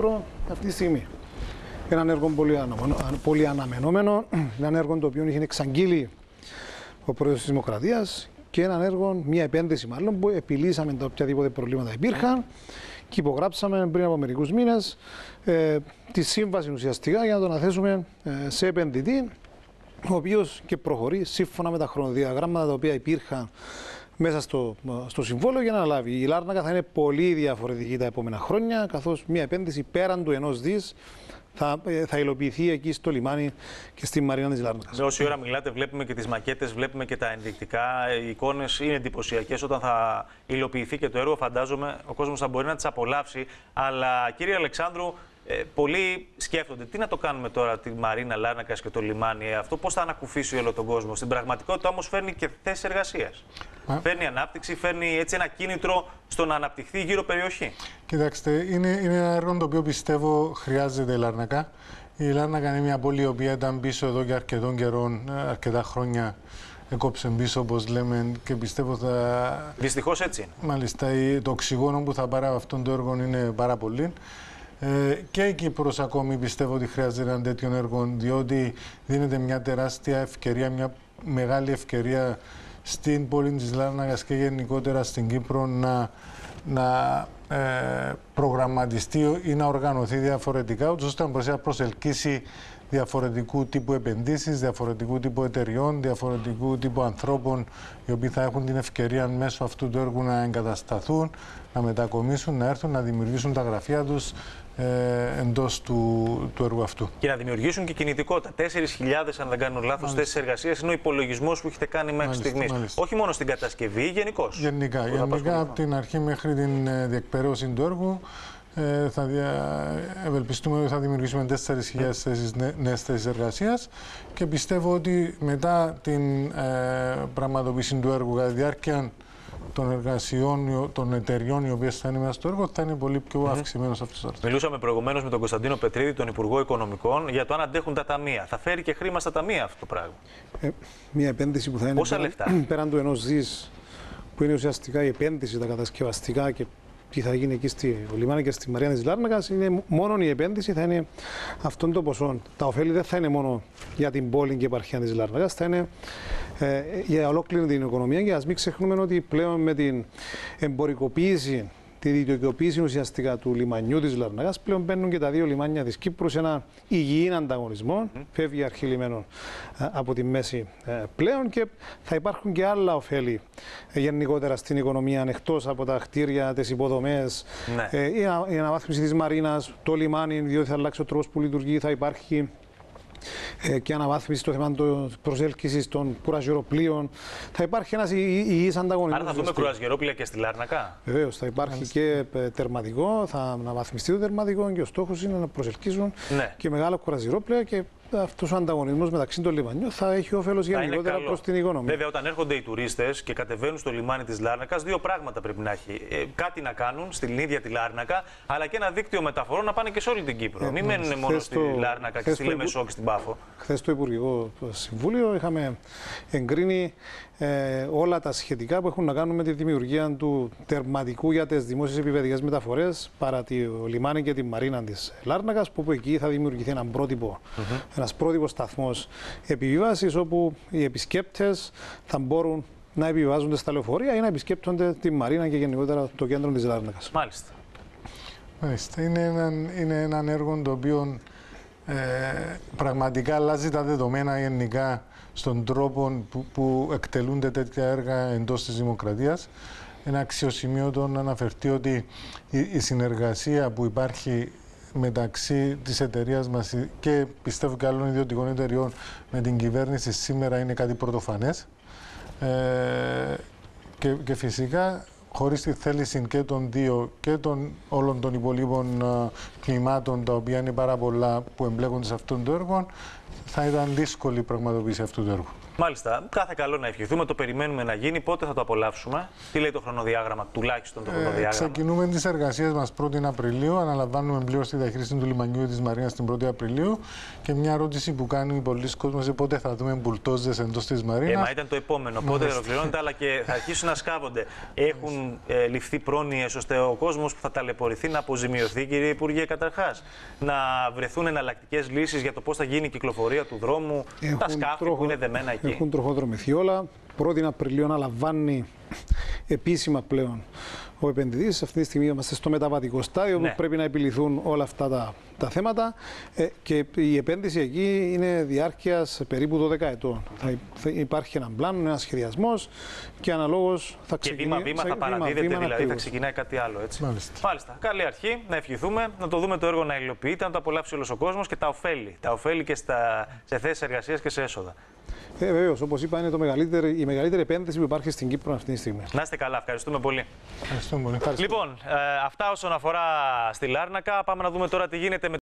Κύπρο αυτή τη στιγμή. Έναν έργο πολύ αναμενόμενο, έναν έργο το οποίο είχε εξαγγείλει ο Πρόεδρος της Δημοκρατίας και έναν έργο, μια επένδυση μάλλον, που επιλύσαμε τα οποιαδήποτε προβλήματα υπήρχαν και υπογράψαμε πριν από μερικούς μήνες τη σύμβαση ουσιαστικά για να το αναθέσουμε σε επενδυτή, ο οποίος και προχωρεί σύμφωνα με τα χρονοδιαγράμματα τα οποία υπήρχαν μέσα στο συμβόλαιο για να αναλάβει. Η Λάρνακα θα είναι πολύ διαφορετική τα επόμενα χρόνια, καθώς μια επένδυση πέραν του 1 δις θα υλοποιηθεί εκεί στο λιμάνι και στη Μαρίνα της Λάρνακας. Όση ώρα μιλάτε, βλέπουμε και τις μακέτες, βλέπουμε και τα ενδεικτικά. Οι εικόνες είναι εντυπωσιακές. Όταν θα υλοποιηθεί και το έργο, φαντάζομαι ο κόσμος θα μπορεί να τις απολαύσει. Αλλά κύριε Αλεξάνδρου, πολλοί σκέφτονται τι να το κάνουμε τώρα τη Μαρίνα Λάρνακας και το λιμάνι αυτό, πώς θα ανακουφίσει όλο τον κόσμο. Στην πραγματικότητα όμως φέρνει και θέσεις εργασίας. Φέρνει ανάπτυξη, φέρνει έτσι ένα κίνητρο στο να αναπτυχθεί η γύρω περιοχή. Κοιτάξτε, είναι ένα έργο το οποίο πιστεύω χρειάζεται η Λάρνακα. Η Λάρνακα είναι μια πόλη η οποία ήταν πίσω εδώ και αρκετών καιρών, αρκετά χρόνια. Έκοψε πίσω, όπως λέμε, και πιστεύω θα. Δυστυχώς έτσι είναι. Μάλιστα, το οξυγόνο που θα πάρει από αυτόν το έργο είναι πάρα πολύ. Και η Κύπρος ακόμη πιστεύω ότι χρειάζεται έναν τέτοιο έργο, διότι δίνεται μια τεράστια ευκαιρία, μια μεγάλη ευκαιρία στην πόλη της Λάρνακας και γενικότερα στην Κύπρο να προγραμματιστεί ή να οργανωθεί διαφορετικά, ώστε να προσελκύσει διαφορετικού τύπου επενδύσεις, διαφορετικού τύπου εταιριών, διαφορετικού τύπου ανθρώπων, οι οποίοι θα έχουν την ευκαιρία μέσω αυτού του έργου να εγκατασταθούν, να μετακομίσουν, να έρθουν, να δημιουργήσουν τα γραφεία τους εντός του έργου αυτού. Και να δημιουργήσουν και κινητικότητα. 4.000, αν δεν κάνω λάθος, θέσεις εργασίας είναι ο υπολογισμός που έχετε κάνει μέχρι στιγμής. Όχι μόνο στην κατασκευή, γενικώς. Γενικά από την αρχή μέχρι την διεκπαιρέωση του έργου. Ευελπιστούμε ότι θα δημιουργήσουμε 4.000 νέες θέσεις εργασίας και πιστεύω ότι μετά την πραγματοποίηση του έργου κατά τη διάρκεια των εργασιών, των εταιριών οι οποίες θα είναι μέσα στο έργο, θα είναι πολύ πιο αυξημένος αυτός ο αριθμός. Μιλούσαμε προηγουμένως με τον Κωνσταντίνο Πετρίδη, τον Υπουργό Οικονομικών, για το αν αντέχουν τα ταμεία. Θα φέρει και χρήμα στα ταμεία αυτό το πράγμα. Μια επένδυση που θα είναι πέραν του 1 δις, που είναι ουσιαστικά η επένδυση, τα κατασκευαστικά και τι θα γίνει εκεί στο λιμάνι και στη Μαρίνα της Λάρνακας, είναι μόνο η επένδυση, θα είναι αυτόν το ποσό. Τα ωφέλη δεν θα είναι μόνο για την πόλη και επαρχία της Λάρνακας, θα είναι για ολόκληρη την οικονομία. Και ας μην ξεχνούμε ότι πλέον με την εμπορικοποίηση, τη ιδιωτικοποίηση ουσιαστικά του λιμανιού της Λάρνακας, πλέον μπαίνουν και τα δύο λιμάνια της Κύπρου σε ένα υγιή ανταγωνισμό. Φεύγει η αρχή λιμένων από τη μέση πλέον και θα υπάρχουν και άλλα ωφέλη γενικότερα στην οικονομία, εκτός από τα κτίρια, τις υποδομές, η αναβάθμιση της Μαρίνας, το λιμάνι, διότι θα αλλάξει ο τρόπος που λειτουργεί, θα υπάρχει και αναβάθμιση στο θέμα της προσέλκυσης των κουραζιεροπλοίων. Θα υπάρχει ένας υγιής ανταγωνισμός. Άρα θα δούμε κουραζιερόπλοια και στη Λάρνακα. Βεβαίως, θα υπάρχει και τερματικό, θα αναβαθμιστεί το τερματικό και ο στόχος είναι να προσελκύσουν και μεγάλα κουραζιερόπλοια και αυτός ο ανταγωνισμός μεταξύ των λιμανιών θα έχει όφελος γενικότερα προς την οικονομία. Βέβαια, όταν έρχονται οι τουρίστες και κατεβαίνουν στο λιμάνι της Λάρνακας, δύο πράγματα πρέπει να έχει. Κάτι να κάνουν στην ίδια τη Λάρνακα, αλλά και ένα δίκτυο μεταφορών να πάνε και σε όλη την Κύπρο. Μην μένουν μόνο στη Λάρνακα και στη Λεμεσό και στην Πάφο. Χθες στο Υπουργικό Συμβούλιο είχαμε εγκρίνει όλα τα σχετικά που έχουν να κάνουν με τη δημιουργία του τερματικού για τις δημόσιες επιβατικές μεταφορές παρά το λιμάνι και τη Μαρίνα της Λάρνακας, που εκεί θα δημιουργηθεί έναν πρότυπος σταθμός επιβίβασης, όπου οι επισκέπτες θα μπορούν να επιβιβάζονται στα λεωφορεία ή να επισκέπτονται τη Μαρίνα και γενικότερα το κέντρο της Λάρνακας. Μάλιστα. Είναι έναν έργο το οποίο πραγματικά αλλάζει τα δεδομένα γενικά στον τρόπο που εκτελούνται τέτοια έργα εντός της δημοκρατίας. Είναι αξιοσημείωτο να αναφερθεί ότι η συνεργασία που υπάρχει μεταξύ της εταιρείας μας και πιστεύω και άλλων ιδιωτικών εταιριών με την κυβέρνηση σήμερα είναι κάτι πρωτοφανές. Και φυσικά χωρίς τη θέληση και των δύο και των όλων των υπολείπων κινημάτων, τα οποία είναι πάρα πολλά που εμπλέκονται σε αυτόν το έργο, θα ήταν δύσκολη η πραγματοποίηση αυτού του έργου. Μάλιστα. Κάθε καλό να ευχηθούμε. Το περιμένουμε να γίνει. Πότε θα το απολαύσουμε? Τι λέει το χρονοδιάγραμμα, τουλάχιστον το χρονοδιάγραμμα? Ξεκινούμε τις εργασίες μας 1η Απριλίου. Αναλαμβάνουμε πλήρως τη διαχείριση του λιμανιού της Μαρίνας την 1η Απριλίου. Και μια ερώτηση που κάνει πολλοί κόσμος: πότε θα δούμε μπουλτόζες εντός της Μαρίνας? Μα ήταν το επόμενο. Πότε ολοκληρώνεται, αλλά και θα αρχίσουν να σκάβονται. Έχουν ληφθεί πρόνοιες ώστε ο κόσμος που θα ταλαιπωρηθεί να αποζημιωθεί, κύριε Υπουργέ, καταρχάς? Να βρεθούν εναλλακτικές λύσεις για το πώς θα γίνει η κυκλοφορία του δρόμου, τα σκάφη που είναι δεμένα εκεί? Έχουν τροχοδρομηθεί όλα. 1η Απριλίου αναλαμβάνει επίσημα πλέον ο επενδυτής. Αυτή τη στιγμή είμαστε στο μεταβατικό στάδιο που πρέπει να επιληθούν όλα αυτά τα θέματα και η επένδυση εκεί είναι διάρκειας περίπου 12 ετών. Θα υπάρχει έναν πλάνο, ένας σχεδιασμός και αναλόγως θα ξεκινήσει. Και βήμα-βήμα θα παραδίδεται, δηλαδή θα ξεκινάει κάτι άλλο, έτσι. Μάλιστα. Καλή αρχή, να ευχηθούμε, να το δούμε το έργο να υλοποιείται, να το απολαύσει όλος ο κόσμος και τα ωφέλη. Τα ωφέλη και σε θέσεις εργασίας και σε έσοδα. Βεβαίως, όπως είπα, είναι η μεγαλύτερη επένδυση που υπάρχει στην Κύπρο αυτή τη στιγμή. Να είστε καλά, ευχαριστούμε πολύ. Ευχαριστούμε πολύ. Λοιπόν, αυτά όσον αφορά στη Λάρνακα. Πάμε να δούμε τώρα τι γίνεται με